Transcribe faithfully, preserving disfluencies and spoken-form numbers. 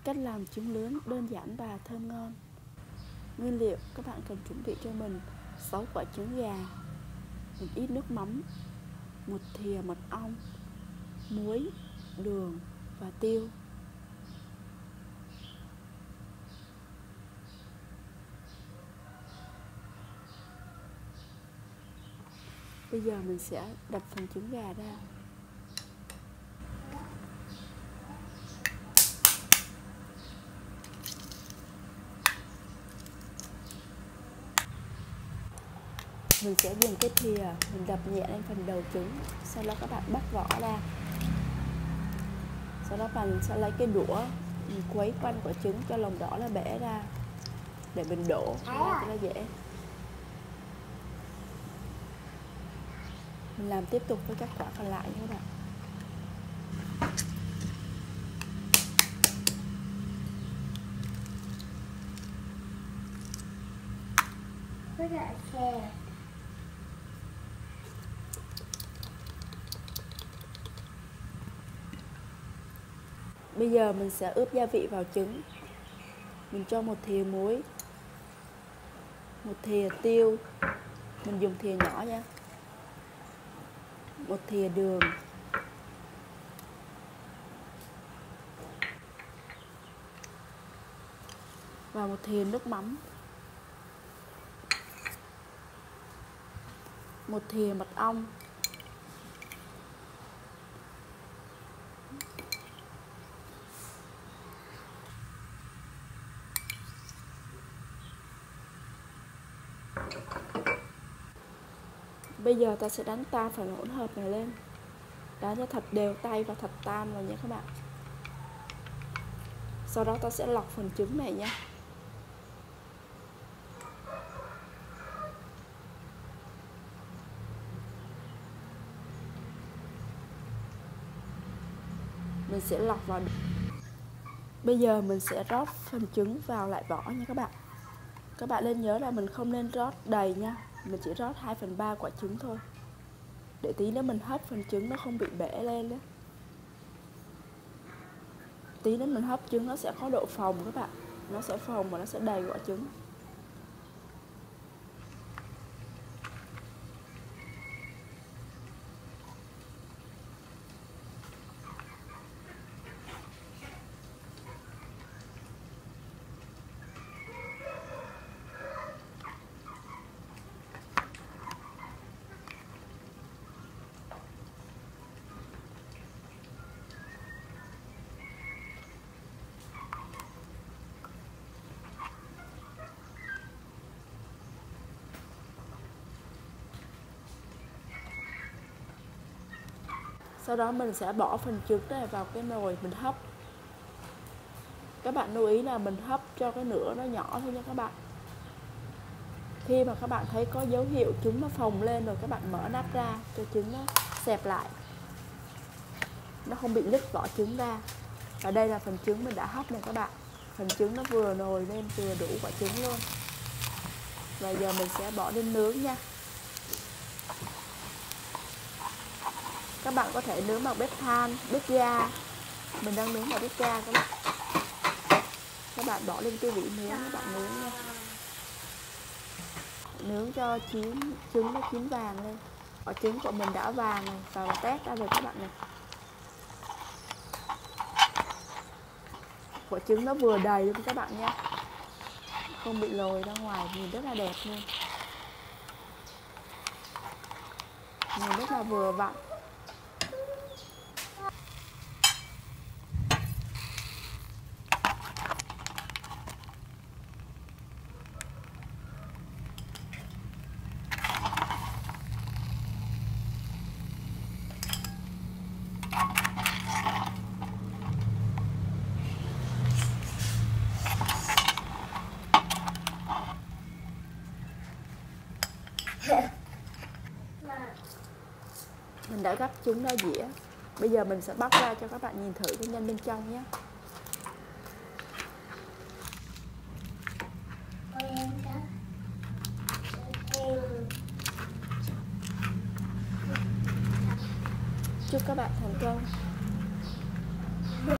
Cách làm trứng lớn đơn giản và thơm ngon. Nguyên liệu các bạn cần chuẩn bị cho mình: sáu quả trứng gà, một ít nước mắm, một thìa mật ong, muối, đường và tiêu. Bây giờ mình sẽ đập phần trứng gà ra. Mình sẽ dùng cái thìa mình đập nhẹ lên phần đầu trứng, sau đó các bạn bắt vỏ ra. Sau đó bạn sẽ lấy cái đũa mình quấy quanh quả trứng cho lòng đỏ nó bể ra để mình đổ ra cho nó dễ. Mình làm tiếp tục với các quả còn lại nha các bạn. Bây giờ mình sẽ ướp gia vị vào trứng. Mình cho một thìa muối, một thìa tiêu, mình dùng thìa nhỏ nha, một thìa đường, và một thìa nước mắm, một thìa mật ong, Bây giờ ta sẽ đánh tan phần hỗn hợp này lên, đánh cho thật đều tay và thật tan vào nha các bạn. Sau đó ta sẽ lọc phần trứng này nha. Mình sẽ lọc vào. Bây giờ mình sẽ rót phần trứng vào lại vỏ nha các bạn. Các bạn nên nhớ là mình không nên rót đầy nha, mình chỉ rót hai phần ba quả trứng thôi, để tí nữa mình hấp phần trứng nó không bị bể lên đó. Tí nữa mình hấp trứng nó sẽ có độ phồng các bạn, nó sẽ phồng và nó sẽ đầy quả trứng. Sau đó mình sẽ bỏ phần trứng này vào cái nồi mình hấp. Các bạn lưu ý là mình hấp cho cái nửa nó nhỏ thôi nha các bạn. Khi mà các bạn thấy có dấu hiệu trứng nó phồng lên rồi, các bạn mở nắp ra cho trứng nó xẹp lại, nó không bị nứt vỏ trứng ra. Và đây là phần trứng mình đã hấp này các bạn. Phần trứng nó vừa nồi lên vừa đủ quả trứng luôn. Và giờ mình sẽ bỏ lên nướng nha. Các bạn có thể nướng bằng bếp than, bếp ga. Mình đang nướng bằng bếp ga các bạn. Các bạn bỏ lên cái vỉ nướng, các bạn nướng nha. Nướng cho chín, trứng nó chín vàng lên. Quả trứng của mình đã vàng này, và tét ra rồi các bạn này. Quả trứng nó vừa đầy luôn các bạn nhé, không bị lồi ra ngoài, nhìn rất là đẹp luôn. Nhìn rất là vừa vặn. Mình đã gấp chúng ra dĩa. Bây giờ mình sẽ bóc ra cho các bạn nhìn thử cái nhân bên trong nhé. Chúc các bạn thành công.